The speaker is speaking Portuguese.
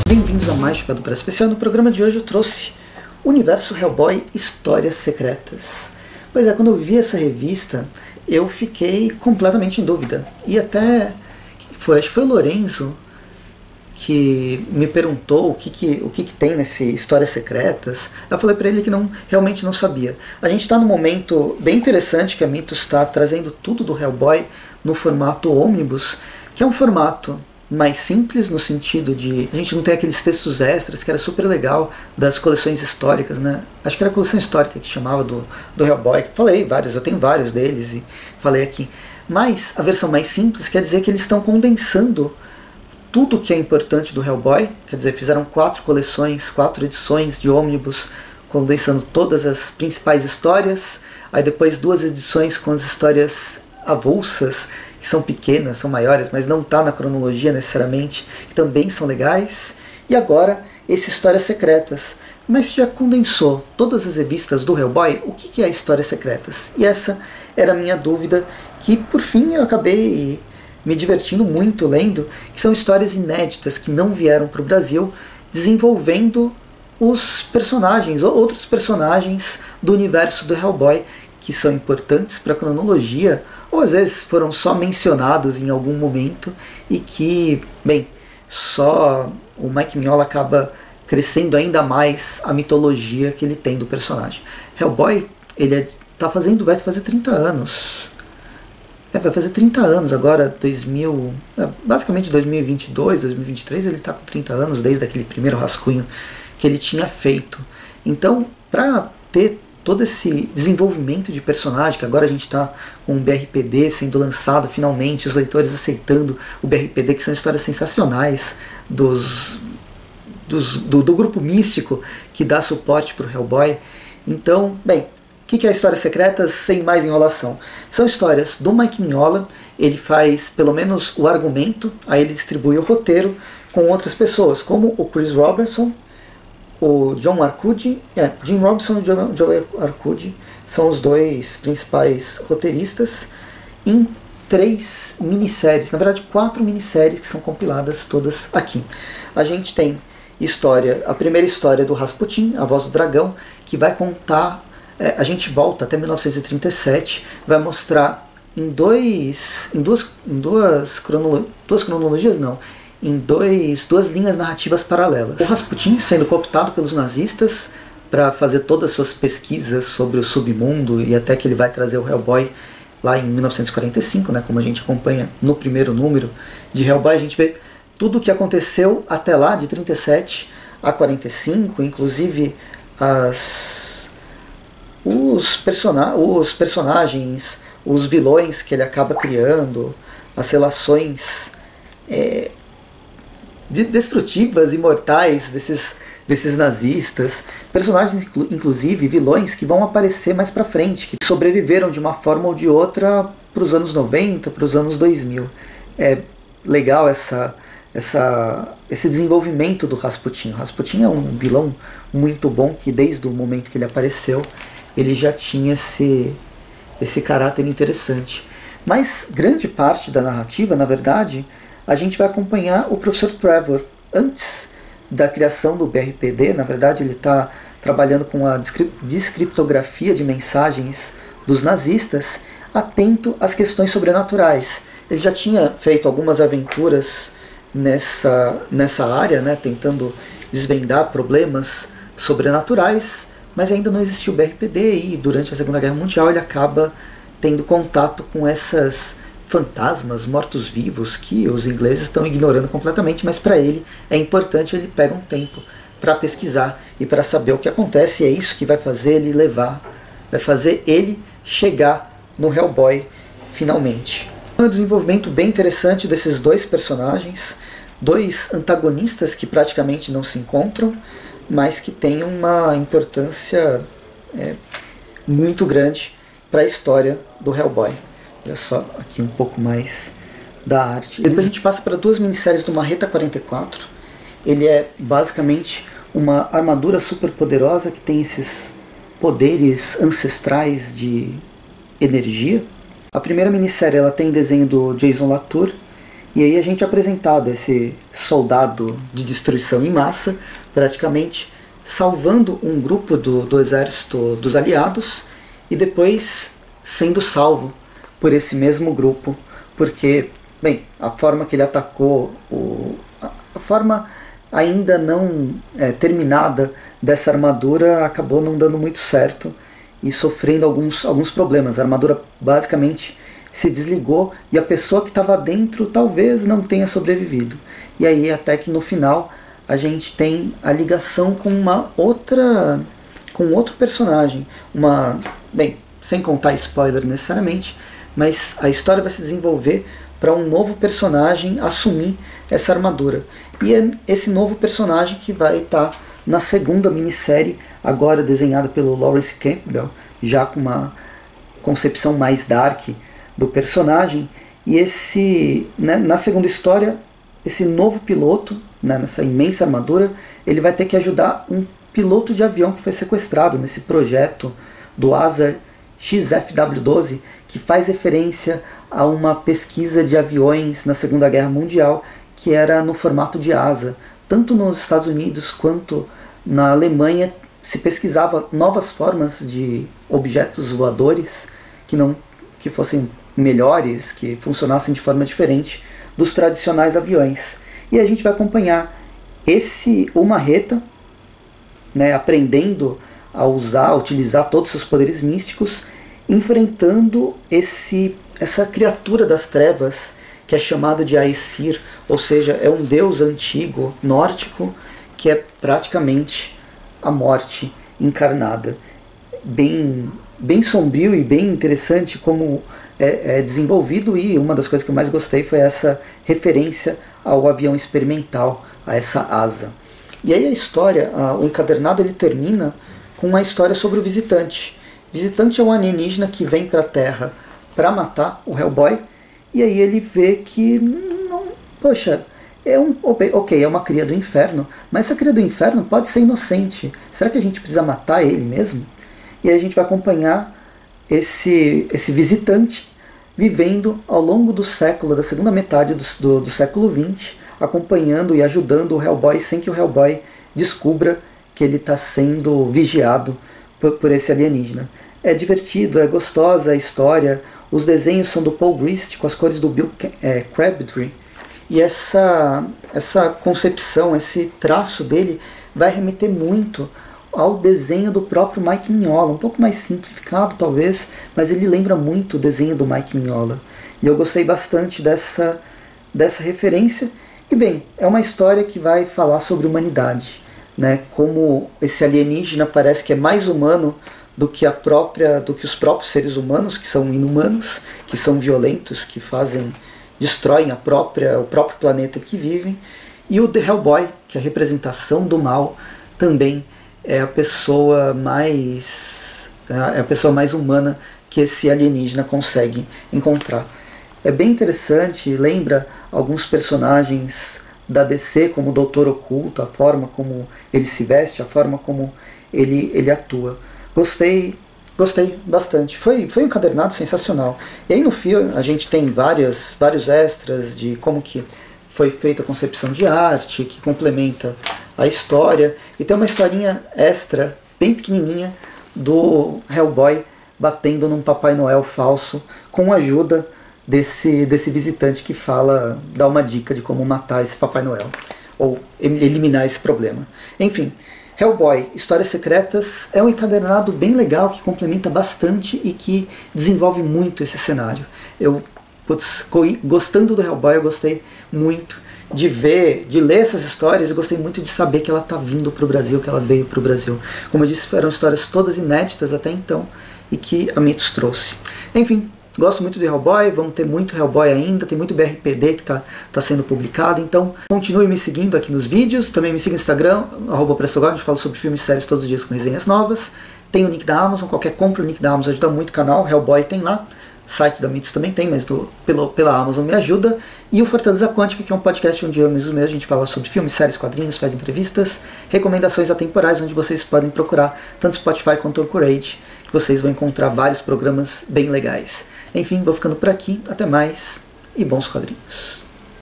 Bem-vindos a mais Chapéu do Brasil Especial. No programa de hoje eu trouxe Universo Hellboy Histórias Secretas. Pois é, quando eu vi essa revista, eu fiquei completamente em dúvida. E até, acho que foi o Lorenzo que me perguntou o que tem nesse Histórias Secretas. Eu falei para ele que realmente não sabia. A gente está num momento bem interessante que a Mythos está trazendo tudo do Hellboy no formato ônibus, que é um formato mais simples no sentido de a gente não tem aqueles textos extras que era super legal das coleções históricas, né? Acho que era a coleção histórica que chamava do Hellboy. Falei vários, eu tenho vários deles e falei aqui. Mas a versão mais simples quer dizer que eles estão condensando tudo que é importante do Hellboy. Quer dizer, fizeram 4 coleções, 4 edições de ônibus, condensando todas as principais histórias. Aí depois 2 edições com as histórias avulsas, que são pequenas, são maiores, mas não está na cronologia necessariamente, que também são legais. E agora, essas Histórias Secretas. Mas já condensou todas as revistas do Hellboy, o que é Histórias Secretas? E essa era a minha dúvida, que por fim eu acabei me divertindo muito lendo, que são histórias inéditas que não vieram para o Brasil, desenvolvendo os personagens, ou outros personagens do universo do Hellboy, que são importantes para a cronologia, ou às vezes foram só mencionados em algum momento e que, bem, só o Mike Mignola acaba crescendo ainda mais a mitologia que ele tem do personagem. Hellboy, ele vai fazer 30 anos. Vai fazer 30 anos agora, basicamente 2022, 2023, ele está com 30 anos, desde aquele primeiro rascunho que ele tinha feito. Então, para ter todo esse desenvolvimento de personagem, que agora a gente está com o BRPD sendo lançado finalmente, os leitores aceitando o BRPD, que são histórias sensacionais do grupo místico que dá suporte para o Hellboy. Então, bem, o que é Histórias Secretas sem mais enrolação? São histórias do Mike Mignola, ele faz pelo menos o argumento, aí ele distribui o roteiro com outras pessoas, como o Chris Robertson, o John Arcudi, Jim Robinson e Joe Arcudi são os 2 principais roteiristas, em 3 minisséries, na verdade 4 minisséries que são compiladas todas aqui. A gente tem a primeira história do Rasputin, A Voz do Dragão, que vai contar, a gente volta até 1937, vai mostrar em duas cronologias, não, em duas linhas narrativas paralelas. O Rasputin sendo cooptado pelos nazistas para fazer todas as suas pesquisas sobre o submundo, e até que ele vai trazer o Hellboy lá em 1945, né, como a gente acompanha no primeiro número de Hellboy, a gente vê tudo o que aconteceu até lá, de 37 a 45, inclusive os personagens, os vilões que ele acaba criando, as relações destrutivas e mortais desses nazistas, personagens inclusive vilões que vão aparecer mais pra frente, que sobreviveram de uma forma ou de outra para os anos 90, para os anos 2000. É legal esse desenvolvimento do Rasputin. O Rasputin é um vilão muito bom, que desde o momento que ele apareceu ele já tinha esse caráter interessante. Mas grande parte da narrativa, na verdade, a gente vai acompanhar o Professor Trevor antes da criação do BRPD. Na verdade, ele está trabalhando com a descriptografia de mensagens dos nazistas, atento às questões sobrenaturais. Ele já tinha feito algumas aventuras nessa área, né, tentando desvendar problemas sobrenaturais, mas ainda não existia o BRPD, e durante a Segunda Guerra Mundial ele acaba tendo contato com essas fantasmas, mortos-vivos, que os ingleses estão ignorando completamente, mas para ele é importante, ele pega um tempo para pesquisar e para saber o que acontece, e é isso que vai fazer ele chegar no Hellboy finalmente. É um desenvolvimento bem interessante desses 2 personagens, 2 antagonistas que praticamente não se encontram, mas que têm uma importância muito grande para a história do Hellboy. Olha só aqui um pouco mais da arte. Depois a gente passa para 2 minisséries do Marreta 44. Ele é basicamente uma armadura super poderosa que tem esses poderes ancestrais de energia. A primeira minissérie ela tem desenho do Jason Latour E aí a gente é apresentado esse soldado de destruição em massa, praticamente salvando um grupo do exército dos aliados e depois sendo salvo por esse mesmo grupo, porque, bem, a forma que ele atacou, a forma ainda não terminada dessa armadura acabou não dando muito certo e sofrendo alguns problemas. A armadura basicamente se desligou e a pessoa que estava dentro talvez não tenha sobrevivido. E aí até que no final a gente tem a ligação com outro personagem, bem, sem contar spoiler necessariamente, mas a história vai se desenvolver para um novo personagem assumir essa armadura. E é esse novo personagem que vai estar na segunda minissérie, agora desenhada pelo Lawrence Campbell, já com uma concepção mais dark do personagem. E na segunda história, esse novo piloto, nessa imensa armadura, ele vai ter que ajudar um piloto de avião que foi sequestrado nesse projeto do ASA XFW-12, que faz referência a uma pesquisa de aviões na Segunda Guerra Mundial, que era no formato de asa. Tanto nos Estados Unidos quanto na Alemanha se pesquisava novas formas de objetos voadores que fossem melhores, que funcionassem de forma diferente dos tradicionais aviões. E a gente vai acompanhar o Marreta, aprendendo a utilizar todos os seus poderes místicos, enfrentando essa criatura das trevas que é chamado de Aesir, ou seja, é um deus antigo nórdico que é praticamente a morte encarnada. Bem sombrio e bem interessante como é desenvolvido, e uma das coisas que eu mais gostei foi essa referência ao avião experimental, a essa asa. E aí a história, o encadernado, ele termina com uma história sobre o Visitante. O Visitante é um alienígena que vem para a Terra para matar o Hellboy, e aí ele vê que, é uma cria do inferno, mas essa cria do inferno pode ser inocente. Será que a gente precisa matar ele mesmo? E aí a gente vai acompanhar esse visitante vivendo ao longo do século, da segunda metade do século XX, acompanhando e ajudando o Hellboy sem que o Hellboy descubra que ele está sendo vigiado por esse alienígena. É divertido, é gostosa a história, os desenhos são do Paul Grist com as cores do Bill Crabtree, e essa concepção, esse traço dele vai remeter muito ao desenho do próprio Mike Mignola, um pouco mais simplificado talvez, mas ele lembra muito o desenho do Mike Mignola. E eu gostei bastante dessa referência. E bem, é uma história que vai falar sobre humanidade, como esse alienígena parece que é mais humano do que os próprios seres humanos, que são inumanos, que são violentos, que destroem o próprio planeta que vivem. E o The Hellboy, que é a representação do mal, também é a pessoa mais humana que esse alienígena consegue encontrar. É bem interessante, lembra alguns personagens da DC, como o Doutor Oculto, a forma como ele se veste, a forma como ele atua. Gostei bastante. Foi um encadernado sensacional. E aí no filme a gente tem vários extras de como que foi feita a concepção de arte, que complementa a história. E tem uma historinha extra, bem pequenininha, do Hellboy batendo num Papai Noel falso, com a ajuda desse visitante que dá uma dica de como matar esse Papai Noel, ou eliminar esse problema. Enfim, Hellboy, Histórias Secretas, é um encadernado bem legal, que complementa bastante e que desenvolve muito esse cenário. Gostando do Hellboy, eu gostei muito de ler essas histórias, eu gostei muito de saber que ela está vindo para o Brasil, que ela veio para o Brasil. Como eu disse, eram histórias todas inéditas até então, e que a Mitos trouxe. Enfim, gosto muito do Hellboy, vamos ter muito Hellboy ainda, tem muito BRPD que está sendo publicado, então continue me seguindo aqui nos vídeos, também me siga no Instagram, @pressogod, onde eu falo sobre filmes e séries todos os dias com resenhas novas. Tem o link da Amazon, qualquer compra, o link da Amazon ajuda muito o canal, Hellboy tem lá, site da Mitos também tem, mas pela Amazon me ajuda. E o Fortaleza Quântica, que é um podcast onde eu mesmo a gente fala sobre filmes, séries, quadrinhos, faz entrevistas, recomendações atemporais, onde vocês podem procurar tanto Spotify quanto Anchorage, que vocês vão encontrar vários programas bem legais. Enfim, vou ficando por aqui, até mais e bons quadrinhos.